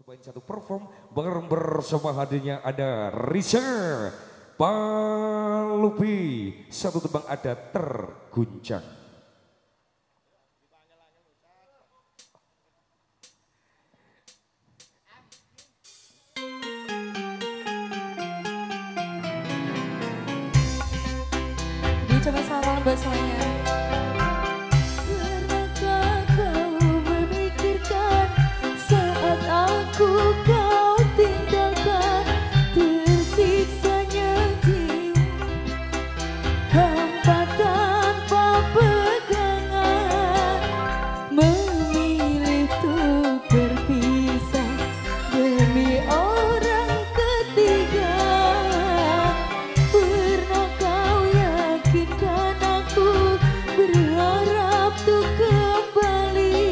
Cobain satu perform bersama hadirnya ada Risa Palupi, satu tebang ada Terguncang. Coba salam buat semuanya. Pernahkah kau memikirkan saat aku kau tinggalkan, tersiksanya jiwa hampa tanpa pegangan, memilih untuk berpisah demi orang ketiga. Pernah kau yakinkan aku berharap untuk kembali,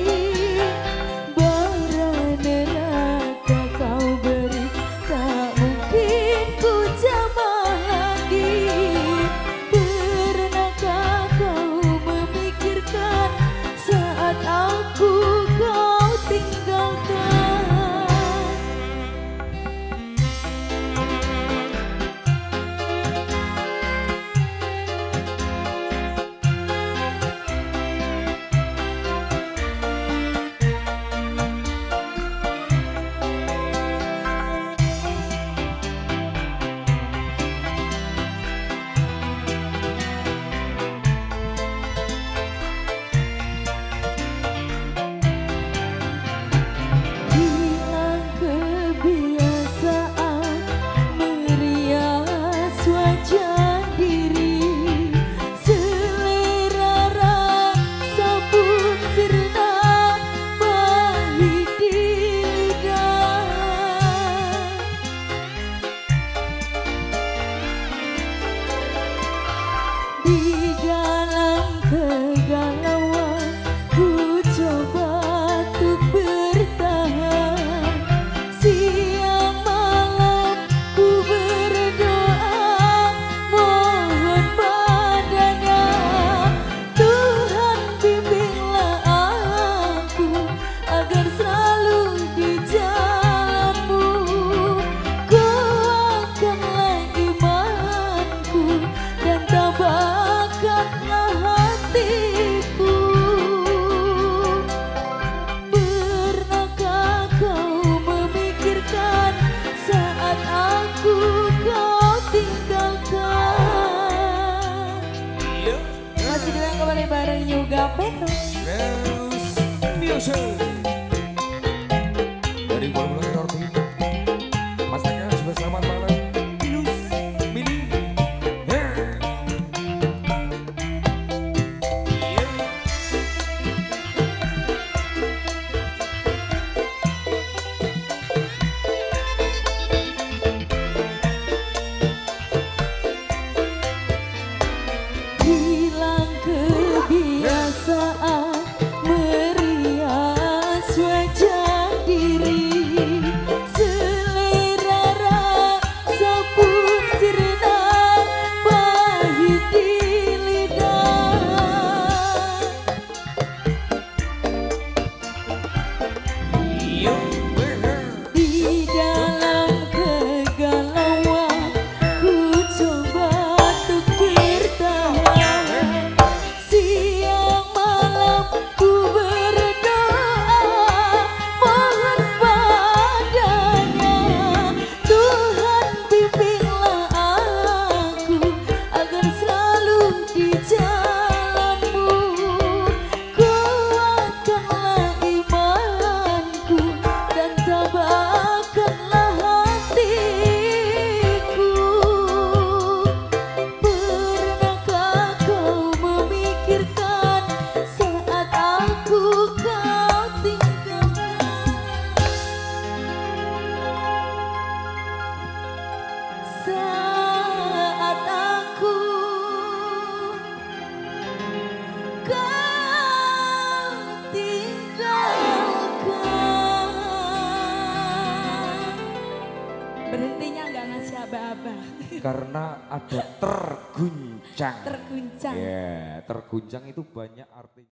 bara neraka kau beri, tak mungkin ku jamah lagi. Pernahkah kau memikirkan saat aku kau tinggalkan? Di dalam kegalauan ku coba untuk bertahan, siang malam ku berdoa mohon padanya, Tuhan bimbinglah aku agar selalu di jalanmu, kuatkanlah imanku dan tabahkanlah hatiku. Pernahkah kau memikirkan saat aku kau tinggalkan? Masih bilang kembali bareng Yoga Petro. Music dari Bola Norte. Mas Tegar juga selamat malam. Mini. Hilang kebiasaan merias wajah diri, selera rasa pun sirna pahit di lidah. Di dalam kegalauan ku coba untuk bertahan, siang malam ku berdoa mohon padanya, Tuhan bimbinglah aku agar selalu di jalanmu, kuatkanlah imanku dan tabahkanlah hatiku. Pernahkah kau memikirkan saat aku kau tinggalkan? Saat aku kau tinggalkan. Berhentinya nggak ngasih aba-aba. Karena ada terguncang. Terguncang. Ya, terguncang itu banyak arti.